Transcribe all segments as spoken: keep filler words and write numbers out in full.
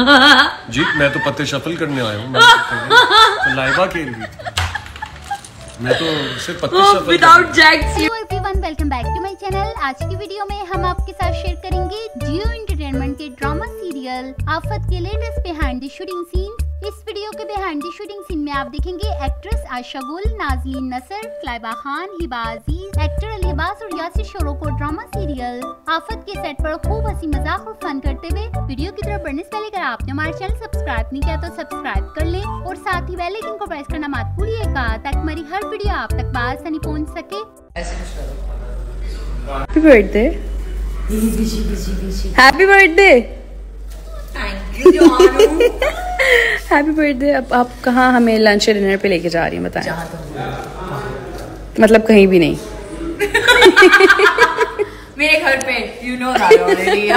जी मैं तो पत्ते शफल करने आया हूँ, तो लाइबा खेल रही थी। मैं तो सिर्फ पत्ते shuffle without jacks. Hello everyone, welcome back to my channel. आज की वीडियो में हम आपके साथ शेयर करेंगे जियो एंटरटेनमेंट के ड्रामा सीरियल आफत के latest behind the shooting scene. इस वीडियो के बिहाइंड द शूटिंग सीन में आप देखेंगे एक्ट्रेस आयशा गुल, नाजलीन नसर, लाइबा खान, हिबा अजीज, एक्टर अली अब्बास और यासिर शोरो को ड्रामा सीरियल आफत के सेट पर खूब हंसी मजाक और फन करते हुए। वीडियो की तरफ बढ़ने से पहले अगर आपने हमारे चैनल सब्सक्राइब नहीं किया तो सब्सक्राइब कर लें और साथ ही बेल आइकन को प्रेस करना मत भूलिएगा ताकि हमारी हर वीडियो आप तक बआसानी पहुंच सके। Happy birthday, happy birthday, thank you जानू। Happy birthday. अब आप कहाँ हमें लंच डिनर पे लेके जा रही हैं बताएं? मतलब कहीं भी नहीं। मेरे घर पे, यू नो दैट ऑलरेडी।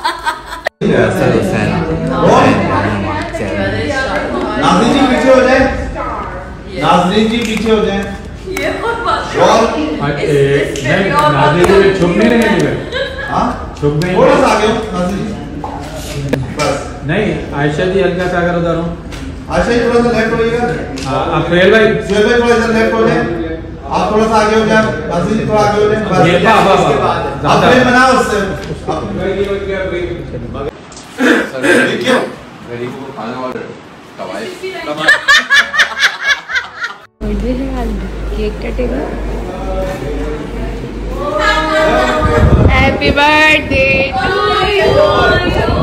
नाज़रीन जी पीछे हो जाए, नाज़रीन जी पीछे हो जाए। ये बहुत बात है। नाज़रीन जी छुप नहीं रहे हैं। हाँ छुप नहीं, थोड़ा सा आगे हो नाज़रीन जी, बस नहीं। आयशा जी हल्का सा अगर उधर हो, आयशा जी थोड़ा सा लेफ्ट होइएगा। हाँ आप फेल भाई, सुहेल भाई थोड़ा इधर लेफ्ट हो जाए, आप थोड़ा सा आगे हो जाए, नाज़रीन जी थोड़ा आगे हो जाए, बस ये बा बा इसके बा बाद आप फ्रेम बनाओ उससे। क्यों बर्थडे है आज, केक कटेगा। Happy birthday to you.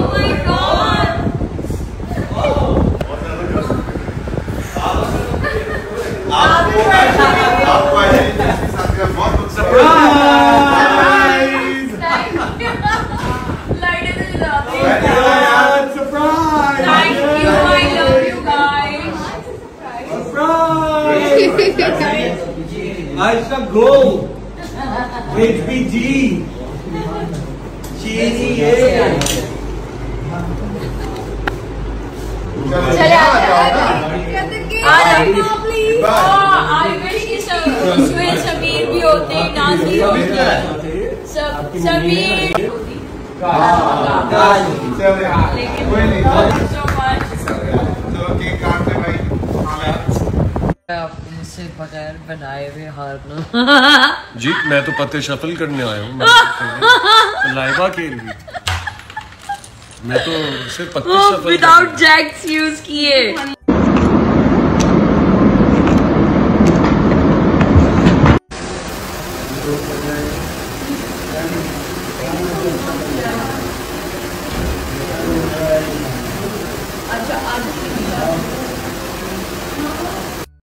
Aisha Gold, H B G, Cheesy A. चले आई विश कि सुहेल समीर भी होते, नाज़रीन होती, सब समीर लेकिन सो मच। तो केक काटते भाई। आपको मुझसे बगैर बनाए हुए हारना। जी मैं तो पत्ते शफल करने आया हूँ, तो लाइबा खेल रही थी। मैं तो सिर्फ पत्ते शफल विदाउट जैक्स यूज किए। अच्छा आज